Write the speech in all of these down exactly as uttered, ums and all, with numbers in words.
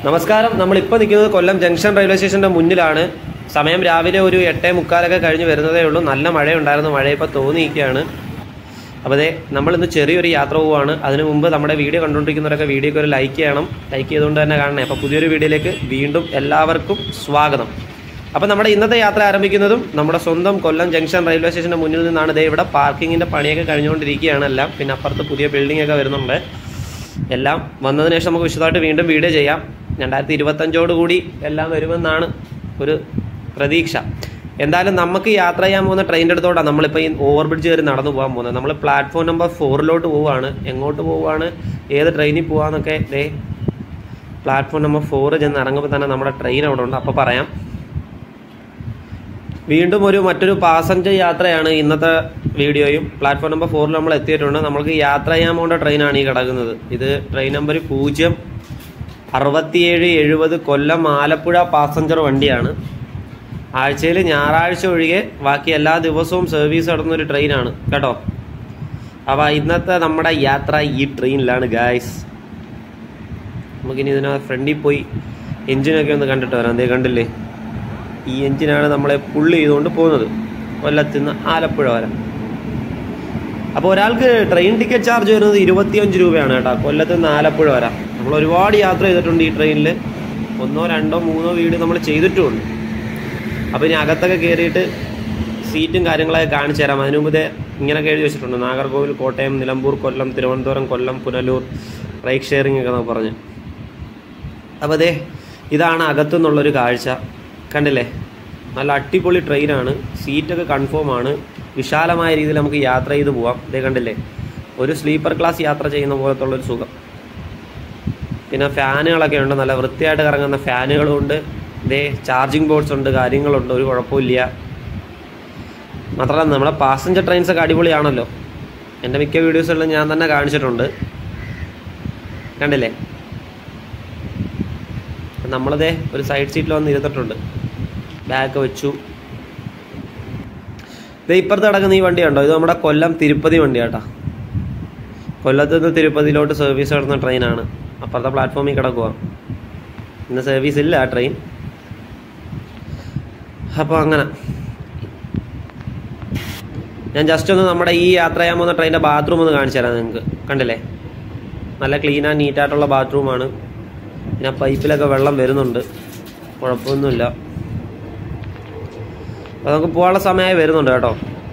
നമസ്കാരം. നമ്മളിപ്പോൾ നിൽക്കുന്നത് കൊല്ലം ജംഗ്ഷൻ റെയിൽവേ സ്റ്റേഷൻ്റെ മുന്നിലാണ്. സമയം രാവിലെ ഒരു എട്ടേ മുക്കാലൊക്കെ കഴിഞ്ഞ് വരുന്നതേ ഉള്ളൂ. നല്ല മഴയുണ്ടായിരുന്നു. മഴ ഇപ്പോൾ തോന്നിയിരിക്കുകയാണ്. അപ്പോൾ അതെ, നമ്മളിന്ന് ചെറിയൊരു യാത്ര പോവുകയാണ്. അതിനു മുമ്പ് നമ്മുടെ വീഡിയോ കണ്ടുകൊണ്ടിരിക്കുന്നവരൊക്കെ വീഡിയോയ്ക്ക് ഒരു ലൈക്ക് ചെയ്യണം. ലൈക്ക് ചെയ്തുകൊണ്ട് തന്നെ കാണണേ. അപ്പോൾ പുതിയൊരു വീഡിയോയിലേക്ക് വീണ്ടും എല്ലാവർക്കും സ്വാഗതം. അപ്പോൾ നമ്മുടെ ഇന്നത്തെ യാത്ര ആരംഭിക്കുന്നതും നമ്മുടെ സ്വന്തം കൊല്ലം ജംഗ്ഷൻ റെയിൽവേ സ്റ്റേഷൻ്റെ മുന്നിൽ നിന്നാണ്. ദേ ഇവിടെ പാർക്കിങ്ങിൻ്റെ പണിയൊക്കെ കഴിഞ്ഞുകൊണ്ടിരിക്കുകയാണ് എല്ലാം. പിന്നെ അപ്പുറത്ത് പുതിയ ബിൽഡിംഗ് ഒക്കെ വരുന്നുണ്ട്. എല്ലാം വന്നതിന് ശേഷം നമുക്ക് വിശദമായിട്ട് വീണ്ടും വീഡിയോ ചെയ്യാം. രണ്ടായിരത്തി ഇരുപത്തഞ്ചോട് കൂടി എല്ലാം വരുമെന്നാണ് ഒരു പ്രതീക്ഷ. എന്തായാലും നമുക്ക് യാത്ര ചെയ്യാൻ പോകുന്ന ട്രെയിനിൻ്റെ അടുത്തോട്ടാണ് നമ്മളിപ്പോൾ ഈ ഓവർ ബ്രിഡ്ജ് കയറി നടന്നു പോകാൻ പോകുന്നത്. നമ്മൾ പ്ലാറ്റ്ഫോം നമ്പർ ഫോറിലോട്ട് പോവുകയാണ്. എങ്ങോട്ട് പോവുകയാണ്, ഏത് ട്രെയിനിൽ പോകാമെന്നൊക്കെ ദേ പ്ലാറ്റ്ഫോം നമ്പർ ഫോറ് ചെന്ന് ഇറങ്ങുമ്പോൾ തന്നെ നമ്മുടെ ട്രെയിൻ അവിടെ ഉണ്ട്. അപ്പോൾ പറയാം. വീണ്ടും ഒരു മറ്റൊരു പാസഞ്ചർ യാത്രയാണ് ഇന്നത്തെ വീഡിയോയും. പ്ലാറ്റ്ഫോം നമ്പർ ഫോറിൽ നമ്മൾ എത്തിയിട്ടുണ്ട്. നമ്മൾക്ക് യാത്ര ചെയ്യാൻ പോകേണ്ട ട്രെയിനാണ് ഈ കിടക്കുന്നത്. ഇത് ട്രെയിൻ നമ്പർ പൂജ്യം അറുപത്തിയേഴ് എഴുപത് കൊല്ലം ആലപ്പുഴ പാസഞ്ചർ വണ്ടിയാണ്. ആഴ്ചയിൽ ഞായറാഴ്ച ഒഴികെ ബാക്കി എല്ലാ ദിവസവും സർവീസ് നടത്തുന്നൊരു ട്രെയിനാണ് കേട്ടോ. അപ്പോൾ ഇന്നത്തെ നമ്മുടെ യാത്ര ഈ ട്രെയിനിലാണ് ഗായ്സ്. നമുക്കിനി ഇതിനകത്ത് ഫ്രണ്ടിൽ പോയി എൻജിനൊക്കെ ഒന്ന് കണ്ടിട്ട് വരാം. അതേ കണ്ടില്ലേ, ഈ എൻജിനാണ് നമ്മളെ പുള്ളി ചെയ്തുകൊണ്ട് പോകുന്നത് കൊല്ലത്ത് നിന്ന് ആലപ്പുഴ വരെ. അപ്പോൾ ഒരാൾക്ക് ട്രെയിൻ ടിക്കറ്റ് ചാർജ് വരുന്നത് ഇരുപത്തിയഞ്ച് രൂപയാണ് കേട്ടോ, കൊല്ലത്ത് നിന്ന് ആലപ്പുഴ വരെ. നമ്മൾ ഒരുപാട് യാത്ര ചെയ്തിട്ടുണ്ട് ഈ ട്രെയിനിൽ. ഒന്നോ രണ്ടോ മൂന്നോ വീട് നമ്മൾ ചെയ്തിട്ടുമുണ്ട്. അപ്പോൾ ഇനി അകത്തൊക്കെ കയറിയിട്ട് സീറ്റും കാര്യങ്ങളൊക്കെ കാണിച്ചു തരാം. അതിനു മുമ്പ് ഇങ്ങനെയൊക്കെ എഴുതി വെച്ചിട്ടുണ്ട്: നാഗർകോവിൽ, കോട്ടയം, നിലമ്പൂർ, കൊല്ലം, തിരുവനന്തപുരം, കൊല്ലം, പുനലൂർ, റൈറ്റ് ഷെയറിംഗ് ഒക്കെ നമുക്ക് പറഞ്ഞ്. അപ്പോൾ അതെ, ഇതാണ് അകത്തുനിന്നുള്ളൊരു കാഴ്ച. കണ്ടില്ലേ, നല്ല അടിപൊളി ട്രെയിനാണ്. സീറ്റൊക്കെ കൺഫേം ആണ്. വിശാലമായ രീതിയിൽ നമുക്ക് യാത്ര ചെയ്ത് പോവാം. ഇതേ കണ്ടില്ലേ, ഒരു സ്ലീപ്പർ ക്ലാസ് യാത്ര ചെയ്യുന്ന പോലത്തുള്ളൊരു സുഖം. പിന്നെ ഫാനുകളൊക്കെ ഉണ്ട്, നല്ല വൃത്തിയായിട്ട് കറങ്ങുന്ന ഫാനുകളും ഉണ്ട്. ഇതേ ചാർജിങ് ബോർഡ്സ് ഉണ്ട്, കാര്യങ്ങളുണ്ട്, ഒരു കുഴപ്പമില്ല. മാത്രമല്ല നമ്മുടെ പാസഞ്ചർ ട്രെയിൻസൊക്കെ അടിപൊളിയാണല്ലോ. എൻ്റെ മിക്ക വീഡിയോസുകളിലും ഞാൻ തന്നെ കാണിച്ചിട്ടുണ്ട്. കണ്ടില്ലേ, നമ്മളതേ ഒരു സൈഡ് സീറ്റിൽ വന്ന് ഇരുന്നിട്ടുണ്ട്. ബാഗ് വെച്ചു. ഇത് ഇപ്പുറത്ത് കിടക്കുന്ന ഈ വണ്ടി ഉണ്ടോ, ഇത് നമ്മുടെ കൊല്ലം തിരുപ്പതി വണ്ടിയാട്ടാ. കൊല്ലത്ത് നിന്ന് തിരുപ്പതിയിലോട്ട് സർവീസ് നടത്തുന്ന ട്രെയിനാണ്. അപ്പുറത്തെ പ്ലാറ്റ്ഫോമിൽ കിടക്കുക. ഇന്ന് സർവീസ് ഇല്ല ആ ട്രെയിൻ. അപ്പോൾ അങ്ങനെ ഞാൻ ജസ്റ്റ് ഒന്ന് നമ്മുടെ ഈ യാത്ര ചെയ്യാൻ പോകുന്ന ട്രെയിനിൻ്റെ ബാത്റൂം ഒന്ന് കാണിച്ചു തരാം നിങ്ങൾക്ക്. കണ്ടില്ലേ, നല്ല ക്ലീൻ ആൻഡ് നീറ്റായിട്ടുള്ള ബാത്റൂമാണ്. പിന്നെ പൈപ്പിലൊക്കെ വെള്ളം വരുന്നുണ്ട്, കുഴപ്പമൊന്നുമില്ല. അപ്പോൾ നമുക്ക് പോകാനുള്ള സമയമായി വരുന്നുണ്ട് കേട്ടോ.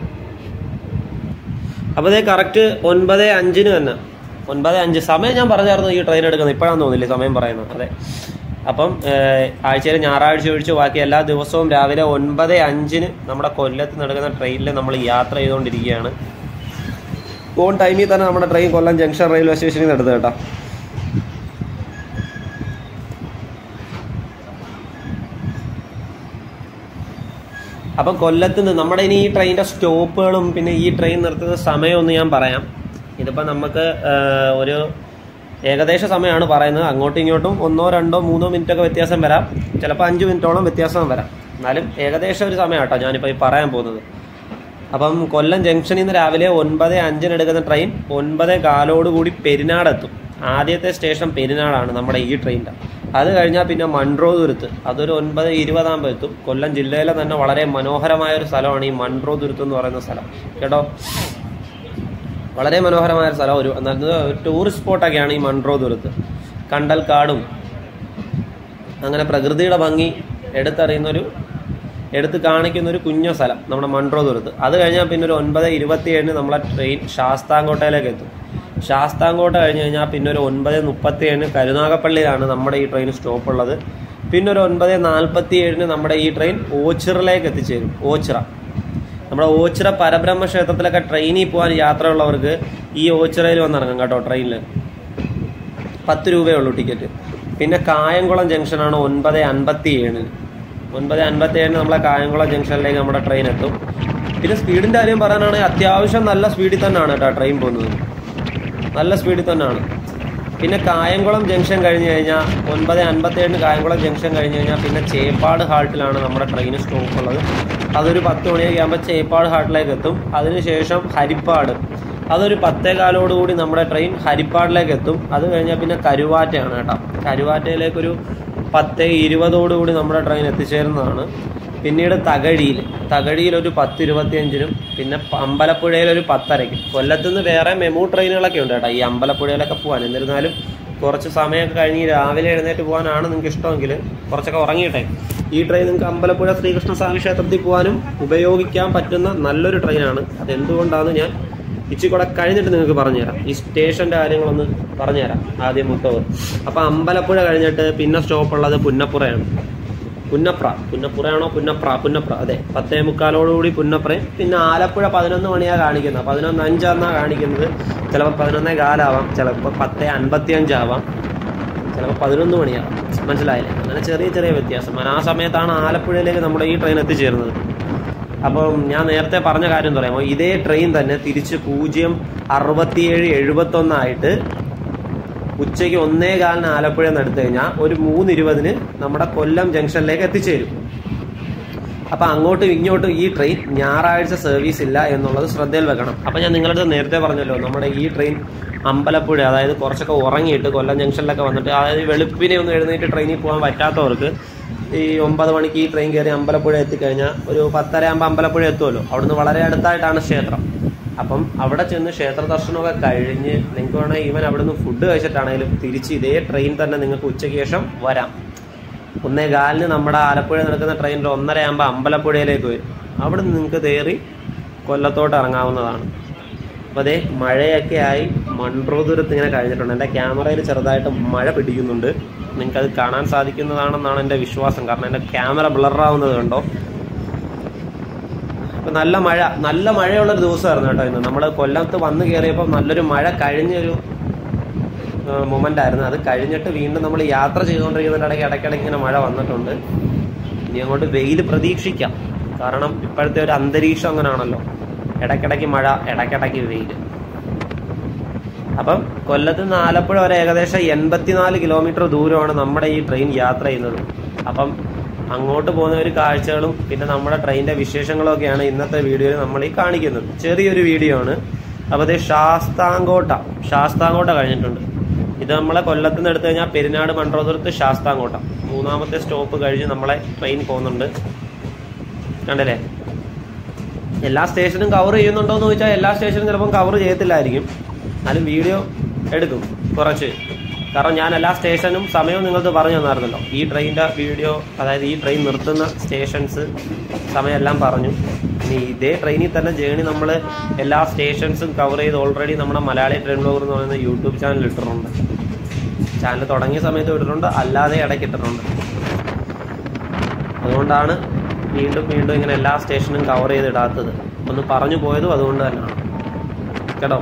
അപ്പോൾ ഇതേ കറക്റ്റ് ഒൻപത് അഞ്ചിന് തന്നെ, ഒൻപത് അഞ്ച് സമയം ഞാൻ പറഞ്ഞായിരുന്നു ഈ ട്രെയിൻ എടുക്കുന്നത്. ഇപ്പോഴാണെന്ന് തോന്നില്ലേ സമയം പറയുന്നത്. അതെ, അപ്പം ആഴ്ചയിൽ ഞായറാഴ്ച ഒഴിച്ച് ബാക്കി എല്ലാ ദിവസവും രാവിലെ ഒൻപത് അഞ്ചിന് നമ്മുടെ കൊല്ലത്ത് നടക്കുന്ന ട്രെയിനിൽ നമ്മൾ യാത്ര ചെയ്തുകൊണ്ടിരിക്കുകയാണ്. ഓൺ ടൈമിൽ തന്നെ നമ്മുടെ ട്രെയിൻ കൊല്ലം ജംഗ്ഷൻ റെയിൽവേ സ്റ്റേഷനിൽ നിന്ന് എടുത്തത് കേട്ടോ. അപ്പം കൊല്ലത്ത് നിന്ന് നമ്മുടെ ഇനി ഈ ട്രെയിനിൻ്റെ സ്റ്റോപ്പുകളും പിന്നെ ഈ ട്രെയിൻ നിർത്തുന്ന സമയമൊന്ന് ഞാൻ പറയാം. ഇതിപ്പോൾ നമുക്ക് ഒരു ഏകദേശ സമയമാണ് പറയുന്നത്. അങ്ങോട്ടും ഇങ്ങോട്ടും ഒന്നോ രണ്ടോ മൂന്നോ മിനിറ്റൊക്കെ വ്യത്യാസം വരാം, ചിലപ്പോൾ അഞ്ച് മിനിറ്റോളം വ്യത്യാസം വരാം. എന്നാലും ഏകദേശം ഒരു സമയം കേട്ടോ ഞാനിപ്പോൾ ഈ പറയാൻ പോകുന്നത്. അപ്പം കൊല്ലം ജംഗ്ഷനിൽ നിന്ന് രാവിലെ ഒൻപത് അഞ്ചിന് എടുക്കുന്ന ട്രെയിൻ ഒൻപത് കാലോടുകൂടി പെരിനാടെത്തും. ആദ്യത്തെ സ്റ്റേഷൻ പെരിനാടാണ് നമ്മുടെ ഈ ട്രെയിനിൻ്റെ. അത് കഴിഞ്ഞാൽ പിന്നെ മൺട്രോതുരുത്ത്, അതൊരു ഒൻപത് ഇരുപതാകുമ്പോൾ എത്തും. കൊല്ലം ജില്ലയിലെ തന്നെ വളരെ മനോഹരമായ ഒരു സ്ഥലമാണ് ഈ മൺട്രോതുരുത്ത് എന്ന് പറയുന്ന സ്ഥലം കേട്ടോ. വളരെ മനോഹരമായ ഒരു സ്ഥലം, ഒരു ടൂറിസ്റ്റ് സ്പോട്ടൊക്കെയാണ് ഈ മൺട്രോതുരുത്ത്. കണ്ടൽക്കാടും അങ്ങനെ പ്രകൃതിയുടെ ഭംഗി എടുത്തറിയുന്നൊരു എടുത്ത് കാണിക്കുന്നൊരു കുഞ്ഞു സ്ഥലം നമ്മുടെ മൺട്രോതുരുത്ത്. അത് കഴിഞ്ഞാൽ പിന്നെ ഒരു ഒൻപത് ഇരുപത്തിയേഴിന് നമ്മളെ ട്രെയിൻ ശാസ്താംകോട്ടയിലേക്ക് എത്തും. ശാസ്താംകോട്ട കഴിഞ്ഞ് കഴിഞ്ഞാൽ പിന്നെ ഒരു ഒൻപത് മുപ്പത്തി ഏഴിന് കരുനാഗപ്പള്ളിയിലാണ് നമ്മുടെ ഈ ട്രെയിൻ സ്റ്റോപ്പ് ഉള്ളത്. പിന്നെ ഒരു ഒൻപത് നാൽപ്പത്തി ഏഴിന് നമ്മുടെ ഈ ട്രെയിൻ ഓച്ചിറയിലേക്ക് എത്തിച്ചേരും. ഓച്ചിറ, നമ്മുടെ ഓച്ചിറ പരബ്രഹ്മ ക്ഷേത്രത്തിലൊക്കെ ട്രെയിനിൽ പോകാൻ യാത്രയുള്ളവർക്ക് ഈ ഓച്ചിറയിൽ വന്നിറങ്ങാം കേട്ടോ. ട്രെയിനിൽ പത്ത് രൂപയേ ഉള്ളൂ ടിക്കറ്റ്. പിന്നെ കായംകുളം ജംഗ്ഷനാണ് ഒൻപത് അൻപത്തി ഏഴിന്. ഒൻപത് അൻപത്തി ഏഴിന് നമ്മളെ കായംകുളം ജംഗ്ഷനിലേക്ക് നമ്മുടെ ട്രെയിൻ എത്തും. പിന്നെ സ്പീഡിൻ്റെ കാര്യം പറയാനാണെങ്കിൽ അത്യാവശ്യം നല്ല സ്പീഡിൽ തന്നെയാണ് കേട്ടോ ട്രെയിൻ പോകുന്നത്, നല്ല സ്പീഡിൽ തന്നെയാണ്. പിന്നെ കായംകുളം ജംഗ്ഷൻ കഴിഞ്ഞ് കഴിഞ്ഞാൽ ഒൻപത് അൻപത്തി ഏഴിന് കായംകുളം ജംഗ്ഷൻ കഴിഞ്ഞ് കഴിഞ്ഞാൽ പിന്നെ ചേപ്പാട് ഹാൾട്ടിലാണ് നമ്മുടെ ട്രെയിൻ സ്റ്റോപ്പ് ഉള്ളത്. അതൊരു പത്ത് മണിയൊക്കെ ആകുമ്പോൾ ചേപ്പാട് ഹാൾട്ടിലേക്ക് എത്തും. അതിനുശേഷം ഹരിപ്പാട്, അതൊരു പത്തേകാലോടുകൂടി നമ്മുടെ ട്രെയിൻ ഹരിപ്പാടിലേക്ക് എത്തും. അത് കഴിഞ്ഞാൽ പിന്നെ കരുവാറ്റയാണ് കേട്ടോ. കരുവാറ്റയിലേക്കൊരു പത്ത് ഇരുപതോടുകൂടി നമ്മുടെ ട്രെയിൻ എത്തിച്ചേരുന്നതാണ്. പിന്നീട് തകഴിയിൽ തകഴിയിൽ ഒരു പത്ത് ഇരുപത്തിയഞ്ചിനും പിന്നെ അമ്പലപ്പുഴയിൽ ഒരു പത്തരയ്ക്കും. കൊല്ലത്തുനിന്ന് വേറെ മെമു ട്രെയിനുകളൊക്കെ ഉണ്ട് കേട്ടോ ഈ അമ്പലപ്പുഴയിലൊക്കെ പോകാൻ. എന്നിരുന്നാലും കുറച്ച് സമയമൊക്കെ കഴിഞ്ഞ് രാവിലെ എഴുന്നേറ്റ് പോകാനാണ് നിങ്ങൾക്ക് ഇഷ്ടമെങ്കിൽ കുറച്ചൊക്കെ ഉറങ്ങിയിട്ടെ ഈ ട്രെയിൻ നിങ്ങൾക്ക് അമ്പലപ്പുഴ ശ്രീകൃഷ്ണസ്വാമി ക്ഷേത്രത്തിൽ പോകാനും ഉപയോഗിക്കാൻ പറ്റുന്ന നല്ലൊരു ട്രെയിനാണ്. അതെന്തുകൊണ്ടാണെന്ന് ഞാൻ ഇച്ചിരി കൂടെ കഴിഞ്ഞിട്ട് നിങ്ങൾക്ക് പറഞ്ഞുതരാം. ഈ സ്റ്റേഷൻ്റെ കാര്യങ്ങളൊന്ന് പറഞ്ഞുതരാം ആദ്യം മുട്ടവ്. അപ്പോൾ അമ്പലപ്പുഴ കഴിഞ്ഞിട്ട് പിന്നെ സ്റ്റോപ്പുള്ളത് പുന്നപ്പുറയാണ്. പുന്നപ്ര പുന്നപ്പുറയാണോ പുന്നപ്ര പുന്നപ്ര അതെ, പത്തേ മുക്കാലോടുകൂടി പുന്നപ്രയും. പിന്നെ ആലപ്പുഴ പതിനൊന്ന് മണിയാണ് കാണിക്കുന്നത്. പതിനൊന്ന് അഞ്ചാന്നാണ് കാണിക്കുന്നത്. ചിലപ്പോൾ പതിനൊന്നേ കാലാവാം, ചിലപ്പോൾ പത്തേ അൻപത്തി അഞ്ചാവാം, ചിലപ്പോൾ പതിനൊന്ന് മണിയാവാം. മനസ്സിലായില്ലേ? അങ്ങനെ ചെറിയ ചെറിയ വ്യത്യാസം. ആ സമയത്താണ് ആലപ്പുഴയിലേക്ക് നമ്മുടെ ഈ ട്രെയിൻ എത്തിച്ചേരുന്നത്. അപ്പം ഞാൻ നേരത്തെ പറഞ്ഞ കാര്യം പറയാമോ, ഇതേ ട്രെയിൻ തന്നെ തിരിച്ച് പൂജ്യം അറുപത്തിയേഴ് എഴുപത്തൊന്നായിട്ട് ഉച്ചയ്ക്ക് ഒന്നേ കാലിന് ആലപ്പുഴ നിന്ന് എടുത്തു കഴിഞ്ഞാൽ ഒരു മൂന്ന് ഇരുപതിന് നമ്മുടെ കൊല്ലം ജംഗ്ഷനിലേക്ക് എത്തിച്ചേരും. അപ്പം അങ്ങോട്ടും ഇങ്ങോട്ടും ഈ ട്രെയിൻ ഞായറാഴ്ച സർവീസ് ഇല്ല എന്നുള്ളത് ശ്രദ്ധയിൽ വെക്കണം. അപ്പം ഞാൻ നിങ്ങളുടെ നേരത്തെ പറഞ്ഞല്ലോ, നമ്മുടെ ഈ ട്രെയിൻ അമ്പലപ്പുഴ, അതായത് കുറച്ചൊക്കെ ഉറങ്ങിയിട്ട് കൊല്ലം ജംഗ്ഷനിലൊക്കെ വന്നിട്ട്, അതായത് വെളുപ്പിനെ ഒന്നും എഴുന്നേറ്റ് ട്രെയിനിൽ പോകാൻ പറ്റാത്തവർക്ക് ഈ ഒമ്പത് മണിക്ക് ഈ ട്രെയിൻ കയറി അമ്പലപ്പുഴ എത്തിക്കഴിഞ്ഞാൽ ഒരു പത്തര ആകുമ്പോൾ അമ്പലപ്പുഴ എത്തുമല്ലോ. അവിടുന്ന് വളരെ അടുത്തായിട്ടാണ് ക്ഷേത്രം. അപ്പം അവിടെ ചെന്ന് ക്ഷേത്ര ദർശനമൊക്കെ കഴിഞ്ഞ് നിങ്ങൾക്ക് വേണമെങ്കിൽ ഈവൻ അവിടുന്ന് ഫുഡ് കഴിച്ചിട്ടാണെങ്കിലും തിരിച്ച് ഇതേ ട്രെയിൻ തന്നെ നിങ്ങൾക്ക് ഉച്ചയ്ക്ക് ശേഷം വരാം. ഒന്നേ കാലിന് നമ്മുടെ ആലപ്പുഴ നടക്കുന്ന ട്രെയിനിൽ ഒന്നര ആകുമ്പോൾ അമ്പലപ്പുഴയിലേക്ക് വരും. അവിടെ നിന്ന് നിങ്ങൾക്ക് കയറി കൊല്ലത്തോട്ട് ഇറങ്ങാവുന്നതാണ്. അപ്പോൾ അതേ മഴയൊക്കെ ആയി മൺട്രോതുരത്ത് ഇങ്ങനെ കഴിഞ്ഞിട്ടുണ്ട്. എൻ്റെ ക്യാമറയിൽ ചെറുതായിട്ട് മഴ പിടിക്കുന്നുണ്ട്. നിങ്ങൾക്കത് കാണാൻ സാധിക്കുന്നതാണെന്നാണ് എൻ്റെ വിശ്വാസം. കാരണം എൻ്റെ ക്യാമറ ബ്ലറാവുന്നത് കണ്ടോ. ഇപ്പം നല്ല മഴ നല്ല മഴയുള്ളൊരു ദിവസമായിരുന്നു കേട്ടോ ഇന്ന്. നമ്മൾ കൊല്ലത്ത് വന്ന് കയറിയപ്പോൾ നല്ലൊരു മഴ കഴിഞ്ഞൊരു മൊമെൻ്റ് ആയിരുന്നു. അത് കഴിഞ്ഞിട്ട് വീണ്ടും നമ്മൾ യാത്ര ചെയ്തുകൊണ്ടിരിക്കുന്നതിൻ്റെ ഇടയ്ക്ക് ഇടയ്ക്കിടയ്ക്ക് ഇങ്ങനെ മഴ വന്നിട്ടുണ്ട്. ഇനി അങ്ങോട്ട് വെയിൽ പ്രതീക്ഷിക്കാം. കാരണം ഇപ്പോഴത്തെ ഒരു അന്തരീക്ഷം അങ്ങനെയാണല്ലോ, ഇടയ്ക്കിടയ്ക്ക് മഴ ഇടയ്ക്കിടയ്ക്ക് വെയിൽ. അപ്പം കൊല്ലത്ത് നിന്ന് ആലപ്പുഴ വരെ ഏകദേശം എൺപത്തിനാല് കിലോമീറ്റർ ദൂരമാണ് നമ്മുടെ ഈ ട്രെയിൻ യാത്ര ചെയ്യുന്നത്. അപ്പം അങ്ങോട്ട് പോകുന്ന ഒരു കാഴ്ചകളും പിന്നെ നമ്മുടെ ട്രെയിനിൻ്റെ വിശേഷങ്ങളും ഒക്കെയാണ് ഇന്നത്തെ വീഡിയോയിൽ നമ്മൾ ഈ കാണിക്കുന്നത്. ചെറിയൊരു വീഡിയോ ആണ്. അപ്പോൾ ഇത് ശാസ്താംകോട്ട ശാസ്താംകോട്ട കഴിഞ്ഞിട്ടുണ്ട്. ഇത് നമ്മളെ കൊല്ലത്ത് നിന്ന് എടുത്തു കഴിഞ്ഞാൽ പെരിനാട് മൺട്രോതുരത്ത് ശാസ്താംകോട്ട മൂന്നാമത്തെ സ്റ്റോപ്പ് കഴിഞ്ഞ് നമ്മളെ ട്രെയിൻ പോകുന്നുണ്ട്. കണ്ടല്ലേ? എല്ലാ സ്റ്റേഷനും കവർ ചെയ്യുന്നുണ്ടോ എന്ന് ചോദിച്ചാൽ എല്ലാ സ്റ്റേഷനും ചിലപ്പം കവർ ചെയ്യത്തില്ലായിരിക്കും. എന്നാലും വീഡിയോ എടുക്കും കുറച്ച്. കാരണം ഞാൻ എല്ലാ സ്റ്റേഷനും സമയവും നിങ്ങൾക്ക് പറഞ്ഞു തന്നായിരുന്നല്ലോ. ഈ ട്രെയിനിൻ്റെ വീഡിയോ, അതായത് ഈ ട്രെയിൻ നിർത്തുന്ന സ്റ്റേഷൻസ് സമയമെല്ലാം പറഞ്ഞു. ഇനി ഇതേ ട്രെയിനിൽ തന്നെ ജേണി നമ്മൾ എല്ലാ സ്റ്റേഷൻസും കവർ ചെയ്ത് ഓൾറെഡി നമ്മുടെ മലയാളി ട്രെയിൻ ബ്ലോഗർ എന്ന് പറയുന്ന യൂട്യൂബ് ചാനൽ ഇട്ടിട്ടുണ്ട്. ചാനൽ തുടങ്ങിയ സമയത്ത് ഇട്ടിട്ടുണ്ട്, അല്ലാതെ ഇടയ്ക്ക് ഇട്ടിട്ടുണ്ട്. അതുകൊണ്ടാണ് വീണ്ടും വീണ്ടും ഇങ്ങനെ എല്ലാ സ്റ്റേഷനും കവർ ചെയ്തിടാത്തത്. ഒന്ന് പറഞ്ഞു പോയതും അതുകൊണ്ട് തന്നെയാണ് കേട്ടോ.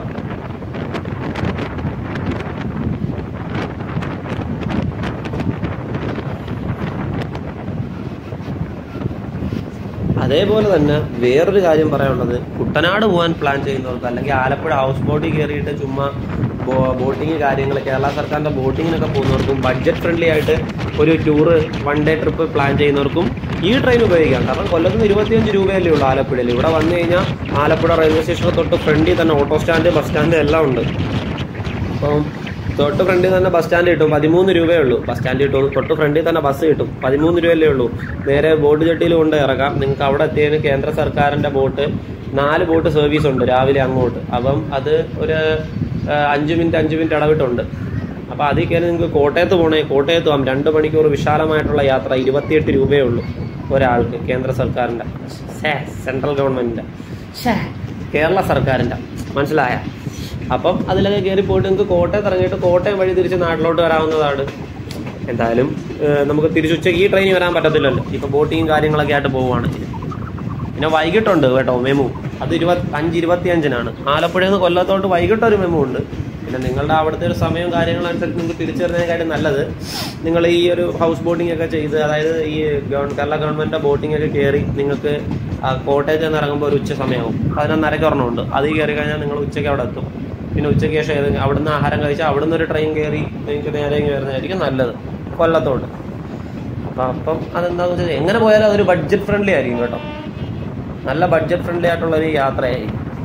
അതേപോലെ തന്നെ വേറൊരു കാര്യം പറയാനുള്ളത്, കുട്ടനാട് പോകാൻ പ്ലാൻ ചെയ്യുന്നവർക്ക് അല്ലെങ്കിൽ ആലപ്പുഴ ഹൗസ് ബോട്ടിൽ കയറിയിട്ട് ചുമ്മാ ബോട്ടിങ് കാര്യങ്ങൾ കേരള സർക്കാരിൻ്റെ ബോട്ടിങ്ങിനൊക്കെ പോകുന്നവർക്കും ബഡ്ജറ്റ് ഫ്രണ്ട്ലി ആയിട്ട് ഒരു tour one day trip plan ചെയ്യുന്നവർക്കും ഈ ട്രെയിൻ ഉപയോഗിക്കാം. കാരണം കൊല്ലത്ത് നിന്ന് ഇരുപത്തിയഞ്ച് രൂപയല്ലേ ഉള്ളൂ ആലപ്പുഴയിൽ. ഇവിടെ വന്നു കഴിഞ്ഞാൽ ആലപ്പുഴ റെയിൽവേ സ്റ്റേഷന് തൊട്ട് ഫ്രണ്ടിൽ തന്നെ ഓട്ടോ സ്റ്റാൻഡ്, ബസ് സ്റ്റാൻഡ് എല്ലാം ഉണ്ട്. അപ്പം തൊട്ട് ഫ്രണ്ടിൽ തന്നെ ബസ് സ്റ്റാൻഡ് കിട്ടും, പതിമൂന്ന് രൂപയേ ഉള്ളൂ. ബസ് സ്റ്റാൻഡ് കിട്ടും, തൊട്ട് ഫ്രണ്ടിൽ തന്നെ ബസ് കിട്ടും, പതിമൂന്ന് രൂപയല്ലേ ഉള്ളൂ. നേരെ ബോട്ട് ജെട്ടിയിൽ കൊണ്ട് ഇറക്കാം. നിങ്ങൾക്ക് അവിടെ എത്തിയതിന് കേന്ദ്ര സർക്കാരിൻ്റെ ബോട്ട് നാല് ബോട്ട് സർവീസ് ഉണ്ട് രാവിലെ അങ്ങോട്ട്. അപ്പം അത് ഒരു അഞ്ച് മിനിറ്റ് അഞ്ച് മിനിറ്റ് ഇടവിട്ടുണ്ട്. അപ്പോൾ അതിൽ കയറി നിങ്ങൾക്ക് കോട്ടയത്ത് പോകണേ കോട്ടയത്ത് പോകാം. രണ്ട് മണിക്കൂർ വിശാലമായിട്ടുള്ള യാത്ര ഇരുപത്തിയെട്ട് രൂപയേ ഉള്ളൂ ഒരാൾക്ക്. കേന്ദ്ര സർക്കാരിൻ്റെ സെൻട്രൽ ഗവൺമെൻറ്റിൻ്റെ കേരള സർക്കാരിൻ്റെ മനസ്സിലായ. അപ്പം അതിലൊക്കെ കയറി പോയിട്ട് നിങ്ങൾക്ക് കോട്ടയത്ത് ഇറങ്ങിയിട്ട് കോട്ടയം വഴി തിരിച്ച് നാട്ടിലോട്ട് വരാവുന്നതാണ്. എന്തായാലും നമുക്ക് തിരിച്ചുച്ചയ്ക്ക് ഈ ട്രെയിനിൽ വരാൻ പറ്റത്തില്ലല്ലോ, ഇപ്പോൾ ബോട്ടിങ്ങും കാര്യങ്ങളൊക്കെ ആയിട്ട് പോവുകയാണെങ്കിൽ. പിന്നെ വൈകിട്ടുണ്ട് കേട്ടോ മെമു, അത് ഇരുപത്തി അഞ്ച് ഇരുപത്തി അഞ്ചിനാണ്. ആലപ്പുഴയിൽ നിന്ന് കൊല്ലത്തോട്ട് വൈകിട്ടൊരു മെമു ഉണ്ട്. പിന്നെ നിങ്ങളുടെ അവിടുത്തെ ഒരു സമയവും കാര്യങ്ങളനുസരിച്ച് നിങ്ങൾക്ക് തിരിച്ചു വരുന്നതിനെക്കാട്ടും നല്ലത് നിങ്ങൾ ഈ ഒരു ഹൗസ് ബോട്ടിംഗ് ഒക്കെ ചെയ്ത്, അതായത് ഈ കേരള ഗവൺമെൻറ്റിൻ്റെ ബോട്ടിംഗ് ഒക്കെ കയറി നിങ്ങൾക്ക് കോട്ടയത്ത് നിന്ന് ഇറങ്ങുമ്പോൾ ഒരു ഉച്ച സമയമാവും. പതിനൊന്നരയ്ക്ക് ഒരെണ്ണമുണ്ട്. അതിൽ കയറി കഴിഞ്ഞാൽ നിങ്ങൾ ഉച്ചയ്ക്ക് അവിടെ എത്തും. പിന്നെ ഉച്ചയ്ക്ക് ശേഷം ഏത് അവിടുന്ന് ആഹാരം കഴിച്ചാൽ അവിടുന്ന് ഒരു ട്രെയിൻ കയറി നിങ്ങൾക്ക് നേരെ വരുന്നതായിരിക്കും നല്ലത് കൊല്ലത്തോട്ട്. അപ്പം അപ്പം അതെന്താണെന്ന് വെച്ചാൽ എങ്ങനെ പോയാലും അതൊരു ബഡ്ജറ്റ് ഫ്രണ്ട്ലി ആയിരിക്കും കേട്ടോ. നല്ല ബഡ്ജറ്റ് ഫ്രണ്ട്ലി ആയിട്ടുള്ളൊരു യാത്രയായിരിക്കും.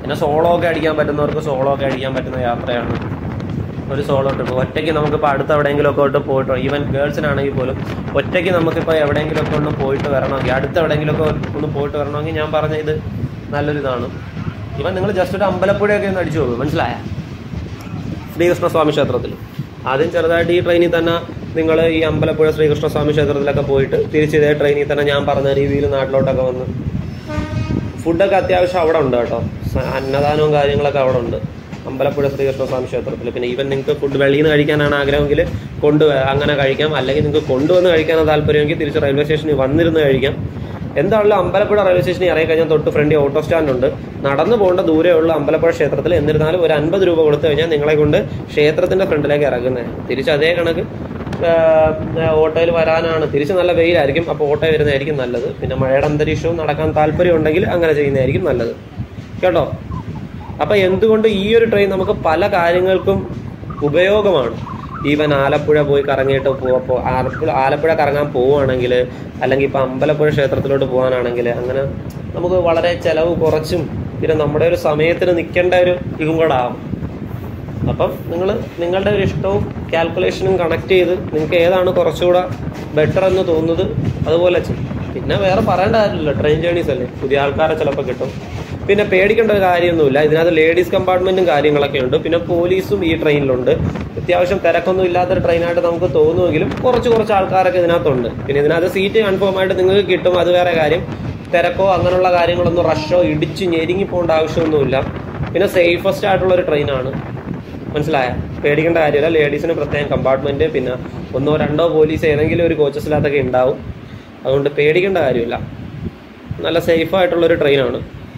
പിന്നെ സോളോ ഒക്കെ അടിക്കാൻ പറ്റുന്നവർക്ക് സോളോ ഒക്കെ അടിക്കാൻ പറ്റുന്ന യാത്രയാണ് ഒരു സോളോ ട്രിപ്പ്. ഒറ്റയ്ക്ക് നമുക്കിപ്പോൾ അടുത്ത് എവിടെയെങ്കിലുമൊക്കെ കൊണ്ട് പോയിട്ടോ, ഈവൻ ഗേൾസിനാണെങ്കിൽ പോലും ഒറ്റയ്ക്ക് നമുക്കിപ്പോൾ എവിടെയെങ്കിലുമൊക്കെ ഒന്ന് പോയിട്ട് വരണമെങ്കിൽ, അടുത്ത് എവിടെയെങ്കിലുമൊക്കെ ഒന്ന് പോയിട്ട് വരണമെങ്കിൽ ഞാൻ പറഞ്ഞ ഇത് നല്ലൊരു ഇതാണ്. ഇവൻ നിങ്ങൾ ജസ്റ്റ് ഒരു അമ്പലപ്പുഴയൊക്കെ ഒന്ന് അടിച്ചു പോകും, മനസ്സിലായ? ശ്രീകൃഷ്ണസ്വാമി ക്ഷേത്രത്തിൽ ആദ്യം ചെറുതായിട്ട് ഈ ട്രെയിനിൽ തന്നെ നിങ്ങൾ ഈ അമ്പലപ്പുഴ ശ്രീകൃഷ്ണസ്വാമി ക്ഷേത്രത്തിലൊക്കെ പോയിട്ട് തിരിച്ച് ഇതേ ട്രെയിനിൽ തന്നെ ഞാൻ പറഞ്ഞ രീതിയിൽ നാട്ടിലോട്ടൊക്കെ വന്ന് ഫുഡൊക്കെ അത്യാവശ്യം അവിടെ ഉണ്ട് കേട്ടോ. അന്നദാനവും കാര്യങ്ങളൊക്കെ അവിടെ ഉണ്ട് അമ്പലപ്പുഴ ശ്രീകൃഷ്ണസ്വാമി ക്ഷേത്രത്തിൽ. പിന്നെ ഈവൻ നിങ്ങൾക്ക് ഫുഡ് വെളിയിൽ നിന്ന് കഴിക്കാനാണ് ആഗ്രഹമെങ്കിൽ കൊണ്ട് അങ്ങനെ കഴിക്കാം. അല്ലെങ്കിൽ നിങ്ങൾക്ക് കൊണ്ടുവന്ന് കഴിക്കാനാണ് താല്പര്യമെങ്കിൽ തിരിച്ച് റെയിൽവേ സ്റ്റേഷനിൽ വന്നിരുന്ന് കഴിക്കാം. എന്താണല്ലോ അമ്പലപ്പുഴ റെയിൽവേ സ്റ്റേഷനിൽ ഇറങ്ങി കഴിഞ്ഞാൽ തൊട്ട് ഫ്രണ്ട് ഓട്ടോ സ്റ്റാൻഡ് ഉണ്ട്. നടന്നു പോകേണ്ട ദൂരമുള്ള അമ്പലപ്പുഴ ക്ഷേത്രത്തിൽ. എന്നിരുന്നാലും ഒരു അൻപത് രൂപ കൊടുത്തു കഴിഞ്ഞാൽ നിങ്ങളെ കൊണ്ട് ക്ഷേത്രത്തിന്റെ ഫ്രണ്ടിലേക്ക് ഇറങ്ങുന്നത്. തിരിച്ച് അതേ കണക്ക് ഓട്ടോയിൽ വരാനാണ്. തിരിച്ച് നല്ല വെയിലായിരിക്കും, അപ്പോൾ ഓട്ടോ വരുന്നതായിരിക്കും നല്ലത്. പിന്നെ മഴയുടെ അന്തരീക്ഷവും നടക്കാൻ താല്പര്യം ഉണ്ടെങ്കിൽ അങ്ങനെ ചെയ്യുന്നതായിരിക്കും നല്ലത് കേട്ടോ. അപ്പം എന്തുകൊണ്ട് ഈ ഒരു ട്രെയിൻ നമുക്ക് പല കാര്യങ്ങൾക്കും ഉപയോഗമാണ്. ഈവൻ ആലപ്പുഴ പോയി കറങ്ങിയിട്ട് പോയപ്പോൾ ആലപ്പുഴ ആലപ്പുഴ കറങ്ങാൻ പോവുകയാണെങ്കിൽ, അല്ലെങ്കിൽ ഇപ്പം അമ്പലപ്പുഴ ക്ഷേത്രത്തിലോട്ട് പോകാനാണെങ്കിൽ, അങ്ങനെ നമുക്ക് വളരെ ചിലവ് കുറച്ചും പിന്നെ നമ്മുടെ ഒരു സമയത്തിന് നിൽക്കേണ്ട ഒരു ഇതും കൂടെ ആവും. അപ്പം നിങ്ങൾ നിങ്ങളുടെ ഒരു ഇഷ്ടവും കാൽക്കുലേഷനും കണക്ട് ചെയ്ത് നിങ്ങൾക്ക് ഏതാണ് കുറച്ചുകൂടെ ബെറ്റർ എന്ന് തോന്നുന്നത് അതുപോലെ ചെയ്യും. പിന്നെ വേറെ പറയേണ്ട കാര്യമില്ല, ട്രെയിൻ ജേണീസ് അല്ലേ, പുതിയ ആൾക്കാരെ ചിലപ്പോൾ കിട്ടും. പിന്നെ പേടിക്കേണ്ട ഒരു കാര്യമൊന്നുമില്ല. ഇതിനകത്ത് ലേഡീസ് കമ്പാർട്ട്മെന്റും കാര്യങ്ങളൊക്കെ ഉണ്ട്. പിന്നെ പോലീസും ഈ ട്രെയിനിലുണ്ട്. അത്യാവശ്യം തിരക്കൊന്നും ഇല്ലാത്തൊരു ട്രെയിനായിട്ട് നമുക്ക് തോന്നുമെങ്കിലും കുറച്ച് കുറച്ച് ആൾക്കാരൊക്കെ ഇതിനകത്തുണ്ട്. പിന്നെ ഇതിനകത്ത് സീറ്റ് കൺഫേം ആയിട്ട് നിങ്ങൾക്ക് കിട്ടും, അത് വേറെ കാര്യം. തിരക്കോ അങ്ങനെയുള്ള കാര്യങ്ങളൊന്നും റഷോ ഇടിച്ച് ഞെരുങ്ങി പോകേണ്ട ആവശ്യമൊന്നുമില്ല. പിന്നെ സേഫസ്റ്റ് ആയിട്ടുള്ള ഒരു ട്രെയിനാണ്, മനസ്സിലായ? പേടിക്കേണ്ട കാര്യമില്ല. ലേഡീസിന് പ്രത്യേകം കമ്പാർട്ട്മെന്റ്, പിന്നെ ഒന്നോ രണ്ടോ പോലീസ് ഏതെങ്കിലും ഒരു കോച്ചസിനകത്തൊക്കെ ഉണ്ടാവും. അതുകൊണ്ട് പേടിക്കേണ്ട കാര്യമില്ല. നല്ല സേഫായിട്ടുള്ളൊരു ട്രെയിനാണ്.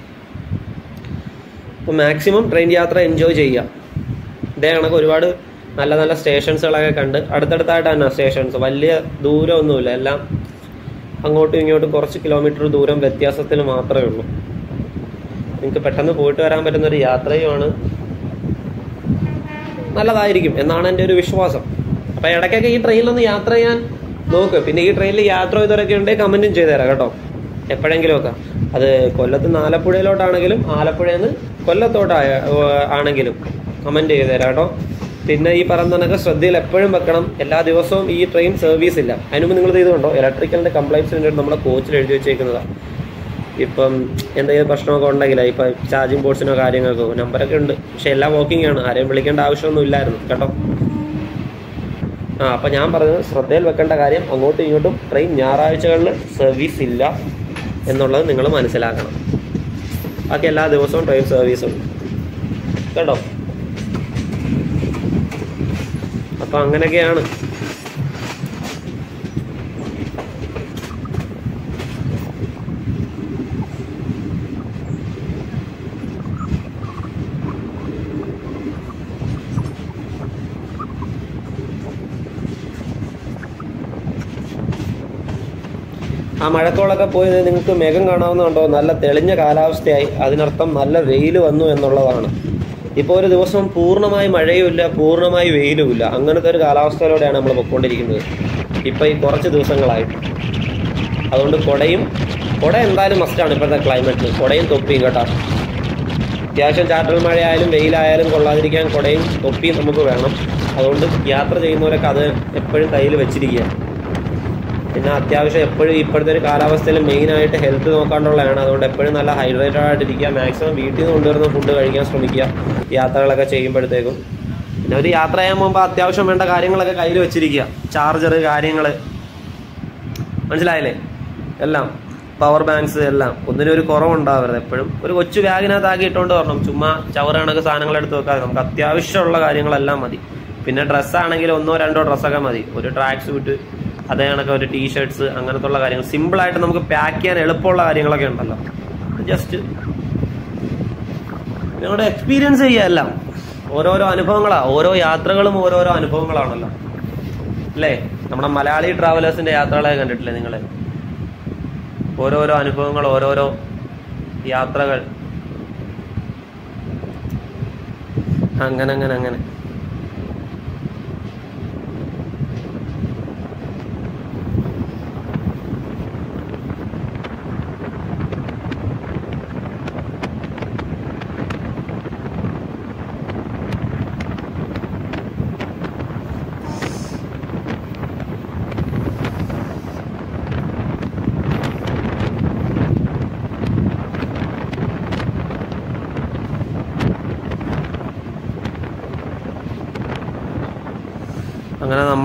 അപ്പോൾ മാക്സിമം ട്രെയിൻ യാത്ര എൻജോയ് ചെയ്യുക. ഇതേ കണക്ക് ഒരുപാട് നല്ല നല്ല സ്റ്റേഷൻസുകളൊക്കെ കണ്ട് അടുത്തടുത്തായിട്ട് തന്നെ സ്റ്റേഷൻസ്, വലിയ ദൂരമൊന്നുമില്ല, എല്ലാം അങ്ങോട്ടും ഇങ്ങോട്ടും കുറച്ച് കിലോമീറ്റർ ദൂരം വ്യത്യാസത്തിൽ മാത്രമേ ഉള്ളൂ. നിങ്ങൾക്ക് പെട്ടെന്ന് പോയിട്ട് വരാൻ പറ്റുന്നൊരു യാത്രയുമാണ്. നല്ലതായിരിക്കും എന്നാണ് എൻ്റെ ഒരു വിശ്വാസം. അപ്പം ഇടയ്ക്കൊക്കെ ഈ ട്രെയിനിലൊന്ന് യാത്ര ചെയ്യാൻ നോക്ക്. പിന്നെ ഈ ട്രെയിനിൽ യാത്ര ചെയ്തവരൊക്കെ ഉണ്ടെങ്കിൽ കമൻറ്റും ചെയ്തു തരാം കേട്ടോ, എപ്പോഴെങ്കിലുമൊക്കെ. അത് കൊല്ലത്ത് നിന്ന് ആലപ്പുഴയിലോട്ടാണെങ്കിലും ആലപ്പുഴയിൽ നിന്ന് കൊല്ലത്തോട്ടായ ആണെങ്കിലും കമൻറ്റ് ചെയ്തു തരാം കേട്ടോ. പിന്നെ ഈ പറയുന്നതൊക്കെ ശ്രദ്ധയിൽ എപ്പോഴും വെക്കണം. എല്ലാ ദിവസവും ഈ ട്രെയിൻ സർവീസ് ഇല്ല. അതിനുമ്പ് നിങ്ങൾ ചെയ്തുകൊണ്ടോ ഇലക്ട്രിക്കലിൻ്റെ കംപ്ലൈൻറ്റ്സ് നമ്മുടെ കോച്ചിൽ എഴുതി വെച്ചേക്കുന്നതാണ്. ഇപ്പം എന്തെങ്കിലും പ്രശ്നമൊക്കെ ഉണ്ടെങ്കിൽ ഇപ്പം ചാർജിങ് ബോർഡ്സിനോ കാര്യങ്ങൾക്കോ നമ്പറൊക്കെ ഉണ്ട്. പക്ഷെ എല്ലാം വർക്കിംഗ് ആണ്, ആരെയും വിളിക്കേണ്ട ആവശ്യമൊന്നും ഇല്ലായിരുന്നു കേട്ടോ. ആ അപ്പം ഞാൻ പറഞ്ഞത് ശ്രദ്ധയിൽ വെക്കേണ്ട കാര്യം, അങ്ങോട്ടും ഇങ്ങോട്ടും ട്രെയിൻ ഞായറാഴ്ചകളിൽ സർവീസ് ഇല്ല എന്നുള്ളത് നിങ്ങൾ മനസ്സിലാക്കണം. ബാക്കി എല്ലാ ദിവസവും ട്രെയിൻ സർവീസ് ഉണ്ട് കേട്ടോ. അപ്പം അങ്ങനെയൊക്കെയാണ്. ആ മഴക്കോളൊക്കെ പോയി നിങ്ങൾക്ക് മേഘം കാണാവുന്നതുണ്ടോ? നല്ല തെളിഞ്ഞ കാലാവസ്ഥയായി, അതിനർത്ഥം നല്ല വെയിൽ വന്നു എന്നുള്ളതാണ്. ഇപ്പോൾ ഒരു ദിവസം പൂർണ്ണമായി മഴയുമില്ല, പൂർണ്ണമായി വെയിലുമില്ല, അങ്ങനത്തെ ഒരു കാലാവസ്ഥയിലൂടെയാണ് നമ്മൾ പൊയ്ക്കൊണ്ടിരിക്കുന്നത് ഇപ്പോൾ ഈ കുറച്ച് ദിവസങ്ങളായിട്ട്. അതുകൊണ്ട് കുടയും കുട എന്തായാലും മസ്റ്റാണ് ഇപ്പോഴത്തെ ക്ലൈമറ്റിൽ. കുടയും തൊപ്പിയും കേട്ടോ. അത്യാവശ്യം ചാറ്റൽ മഴയായാലും വെയിലായാലും കൊള്ളാതിരിക്കാൻ കുടയും തൊപ്പിയും നമുക്ക് വേണം. അതുകൊണ്ട് യാത്ര ചെയ്യുന്നവരൊക്കെ അത് എപ്പോഴും കയ്യിൽ വെച്ചിരിക്കുക. പിന്നെ അത്യാവശ്യം എപ്പോഴും ഇപ്പോഴത്തെ ഒരു കാലാവസ്ഥയിൽ മെയിനായിട്ട് ഹെൽത്ത് നോക്കാണ്ടുള്ളതാണ്. അതുകൊണ്ട് എപ്പോഴും നല്ല ഹൈഡ്രേറ്റഡ് ആയിട്ടിരിക്കുക. മാക്സിമം വീട്ടിൽ നിന്ന് കൊണ്ടുവരുന്ന ഫുഡ് കഴിക്കാൻ ശ്രമിക്കുക യാത്രകളൊക്കെ ചെയ്യുമ്പോഴത്തേക്കും. പിന്നെ ഒരു യാത്ര ചെയ്യാൻ പോകുമ്പോൾ അത്യാവശ്യം വേണ്ട കാര്യങ്ങളൊക്കെ കയ്യിൽ വെച്ചിരിക്കുക. ചാർജർ, കാര്യങ്ങൾ, മനസ്സിലായില്ലേ? എല്ലാം, പവർ ബാങ്ക്സ് എല്ലാം. ഒന്നിനും ഒരു കുറവുണ്ടാവരുത്. എപ്പോഴും ഒരു കൊച്ചു ബാഗിനകത്താക്കി ഇട്ടുകൊണ്ട് വരണം. ചുമ്മാ ചവറ് കണക്ക് സാധനങ്ങൾ എടുത്ത് വെക്കാതെ നമുക്ക് അത്യാവശ്യമുള്ള കാര്യങ്ങളെല്ലാം മതി. പിന്നെ ഡ്രസ്സാണെങ്കിൽ ഒന്നോ രണ്ടോ ഡ്രസ്സൊക്കെ മതി. ഒരു ട്രാക്ക് സൂട്ട്, അതേ കണക്ക് ഒരു ടീഷർട്ട്സ്, അങ്ങനത്തെ ഉള്ള കാര്യങ്ങൾ സിമ്പിളായിട്ട് നമുക്ക് പാക്ക് ചെയ്യാൻ എളുപ്പമുള്ള കാര്യങ്ങളൊക്കെ ഉണ്ടല്ലോ. ജസ്റ്റ് നിങ്ങളുടെ എക്സ്പീരിയൻസ് ചെയ്യുക. എല്ലാം ഓരോരോ അനുഭവങ്ങളാണ്. ഓരോ യാത്രകളും ഓരോരോ അനുഭവങ്ങളാണല്ലോ അല്ലേ? നമ്മുടെ മലയാളി ട്രാവലേഴ്സിന്റെ യാത്രകളെ കണ്ടിട്ടില്ലേ നിങ്ങൾ? ഓരോരോ അനുഭവങ്ങൾ, ഓരോരോ യാത്രകൾ, അങ്ങനെ അങ്ങനെ അങ്ങനെ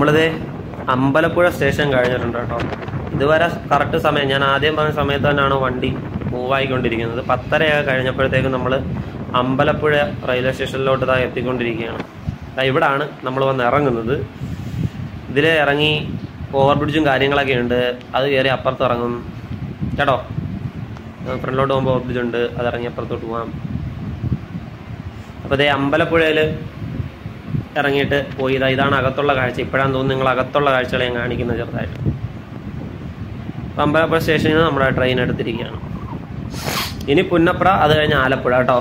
നമ്മളിത് അമ്പലപ്പുഴ സ്റ്റേഷൻ കഴിഞ്ഞിട്ടുണ്ട് കേട്ടോ. ഇതുവരെ കറക്റ്റ് സമയം ഞാൻ ആദ്യം പറഞ്ഞ സമയത്ത് തന്നെയാണ് വണ്ടി മൂവ് ആയിക്കൊണ്ടിരിക്കുന്നത്. പത്തരയൊക്കെ കഴിഞ്ഞപ്പോഴത്തേക്കും നമ്മൾ അമ്പലപ്പുഴ റെയിൽവേ സ്റ്റേഷനിലോട്ട് ഇതാ എത്തിക്കൊണ്ടിരിക്കുകയാണ്. ഇവിടാണ് നമ്മൾ വന്ന് ഇറങ്ങുന്നത്. ഇതിൽ ഇറങ്ങി ഓവർ ബ്രിഡ്ജും കാര്യങ്ങളൊക്കെ ഉണ്ട്. അത് കയറി അപ്പുറത്ത് ഇറങ്ങും കേട്ടോ. ഫ്രണ്ടിലോട്ട് പോകുമ്പോൾ ഓവർ ബ്രിഡ്ജ് ഉണ്ട്, അതിറങ്ങി അപ്പുറത്തോട്ട് പോകാം. അപ്പോൾ ഇതേ അമ്പലപ്പുഴയിൽ ഇറങ്ങിയിട്ട് പോയി. ഇതാ ഇതാണ് അകത്തുള്ള കാഴ്ച. ഇപ്പോഴാണ് തോന്നുന്നു നിങ്ങൾ അകത്തുള്ള കാഴ്ചകൾ ഞാൻ കാണിക്കുന്നത് ചെറുതായിട്ട്. അപ്പം അമ്പലപ്പുഴ സ്റ്റേഷനിൽ നിന്ന് നമ്മുടെ ട്രെയിൻ എടുത്തിരിക്കുകയാണ്. ഇനി പുന്നപ്ര, അത് കഴിഞ്ഞ് ആലപ്പുഴ കേട്ടോ.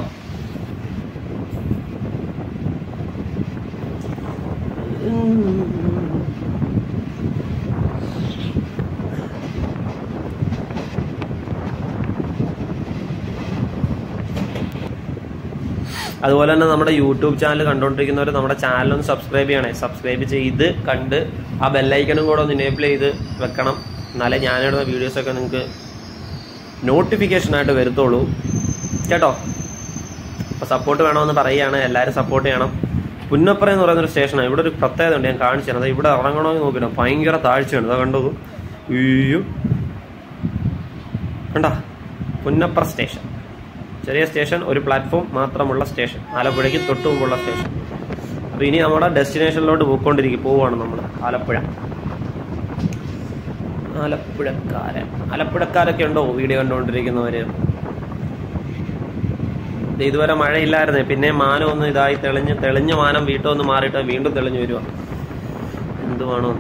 അതുപോലെ തന്നെ നമ്മുടെ യൂട്യൂബ് ചാനൽ കണ്ടുകൊണ്ടിരിക്കുന്നവർ നമ്മുടെ ചാനലൊന്ന് സബ്സ്ക്രൈബ് ചെയ്യണേ. സബ്സ്ക്രൈബ് ചെയ്ത് കണ്ട് ആ ബെല്ലൈക്കണും കൂടെ ഒന്ന് എനേബിൾ ചെയ്ത് വെക്കണം. എന്നാലേ ഞാനിടുന്ന വീഡിയോസൊക്കെ നിങ്ങൾക്ക് നോട്ടിഫിക്കേഷനായിട്ട് വരുത്തുള്ളൂ കേട്ടോ. അപ്പോൾ സപ്പോർട്ട് വേണമെന്ന് പറയുകയാണ്, എല്ലാവരും സപ്പോർട്ട് ചെയ്യണം. പുന്നപ്ര എന്ന് പറയുന്നൊരു സ്റ്റേഷനാണ്. ഇവിടെ ഒരു പ്രത്യേകത ഉണ്ട്, ഞാൻ കാണിച്ചു തരാം. ഇവിടെ ഇറങ്ങണമെന്ന് നോക്കിയിട്ട് ഭയങ്കര താഴ്ചയുണ്ട്. അത് കണ്ടത് അയ്യോ കണ്ടാ. പുന്നപ്ര സ്റ്റേഷൻ ചെറിയ സ്റ്റേഷൻ, ഒരു പ്ലാറ്റ്ഫോം മാത്രമുള്ള സ്റ്റേഷൻ, ആലപ്പുഴയ്ക്ക് തൊട്ട് മുമ്പുള്ള സ്റ്റേഷൻ. അപ്പോൾ ഇനി നമ്മുടെ ഡെസ്റ്റിനേഷനിലോട്ട് പോയിക്കൊണ്ടിരിക്കും പോവുകയാണ് നമ്മൾ. ആലപ്പുഴ ആലപ്പുഴക്കാരൻ ആലപ്പുഴക്കാരൊക്കെ ഉണ്ടോ വീഡിയോ കണ്ടുകൊണ്ടിരിക്കുന്നവര്? ഇതുവരെ മഴയില്ലായിരുന്നേ, പിന്നെ മാനം ഒന്ന് ഇതായി തെളിഞ്ഞ് തെളിഞ്ഞ മാനം വീട്ടൊന്ന് മാറിയിട്ട് വീണ്ടും തെളിഞ്ഞു വരുക. എന്തുവാണോ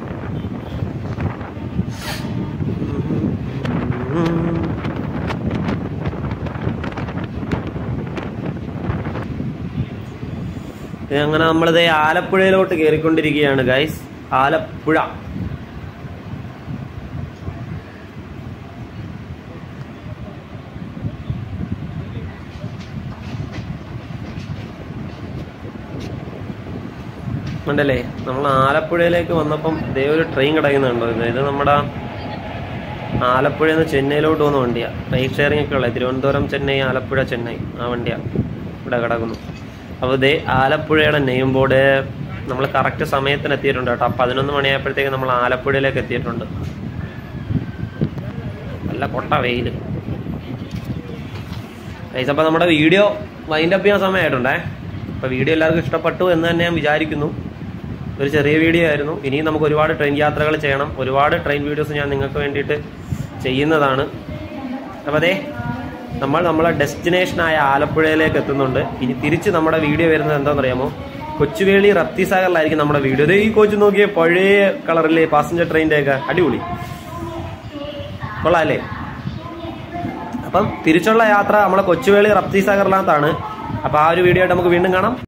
അങ്ങനെ നമ്മളിത് ആലപ്പുഴയിലോട്ട് കയറിക്കൊണ്ടിരിക്കുകയാണ് ഗൈസ്. ആലപ്പുഴ ഉണ്ടല്ലേ. നമ്മൾ ആലപ്പുഴയിലേക്ക് വന്നപ്പം ഇതേ ഒരു ട്രെയിൻ കിടക്കുന്നുണ്ടോ? ഇത് നമ്മുടെ ആലപ്പുഴയിൽ നിന്ന് ചെന്നൈയിലോട്ട് പോകുന്ന വണ്ടിയാണ്. ട്രെയിൻ ഷെയറിംഗ് ഒക്കെ ഉള്ളത് തിരുവനന്തപുരം ചെന്നൈ, ആലപ്പുഴ ചെന്നൈ, ആ വണ്ടിയാണ് ഇവിടെ കിടക്കുന്നു. അപ്പോൾ ഇതേ ആലപ്പുഴയുടെ നെയിം ബോർഡ് നമ്മൾ കറക്റ്റ് സമയത്തിന് എത്തിയിട്ടുണ്ട് കേട്ടോ. പതിനൊന്ന് മണിയായപ്പോഴത്തേക്ക് നമ്മൾ ആലപ്പുഴയിലേക്ക് എത്തിയിട്ടുണ്ട്. നല്ല കൊട്ട വെയിൽ. അപ്പോൾ നമ്മുടെ വീഡിയോ വൈൻഡപ്പ് ചെയ്യാൻ സമയമായിട്ടുണ്ടേ. അപ്പോൾ വീഡിയോ എല്ലാവർക്കും ഇഷ്ടപ്പെട്ടു എന്ന് തന്നെ ഞാൻ വിചാരിക്കുന്നു. ഒരു ചെറിയ വീഡിയോ ആയിരുന്നു. ഇനിയും നമുക്ക് ഒരുപാട് ട്രെയിൻ യാത്രകൾ ചെയ്യണം. ഒരുപാട് ട്രെയിൻ വീഡിയോസ് ഞാൻ നിങ്ങൾക്ക് വേണ്ടിയിട്ട് ചെയ്യുന്നതാണ്. അപ്പോൾ അതേ നമ്മൾ നമ്മളെ ഡെസ്റ്റിനേഷനായ ആലപ്പുഴയിലേക്ക് എത്തുന്നുണ്ട്. ഇനി തിരിച്ച് നമ്മുടെ വീഡിയോ വരുന്നത് എന്താണെന്ന് അറിയാമോ? കൊച്ചുവേളി റപ്തിസാഗറിലായിരിക്കും നമ്മുടെ വീഡിയോ. അതേ ഈ കോച്ച് നോക്കിയേ, പഴയ കളറിലെ പാസഞ്ചർ ട്രെയിനിൻ്റെ ഒക്കെ അടിപൊളി കൊള്ളാല്ലേ. അപ്പം തിരിച്ചുള്ള യാത്ര നമ്മളെ കൊച്ചുവേളി റപ്തിസാഗറിനകത്താണ്. അപ്പോൾ ആ ഒരു വീഡിയോ ആയിട്ട് നമുക്ക് വീണ്ടും കാണാം.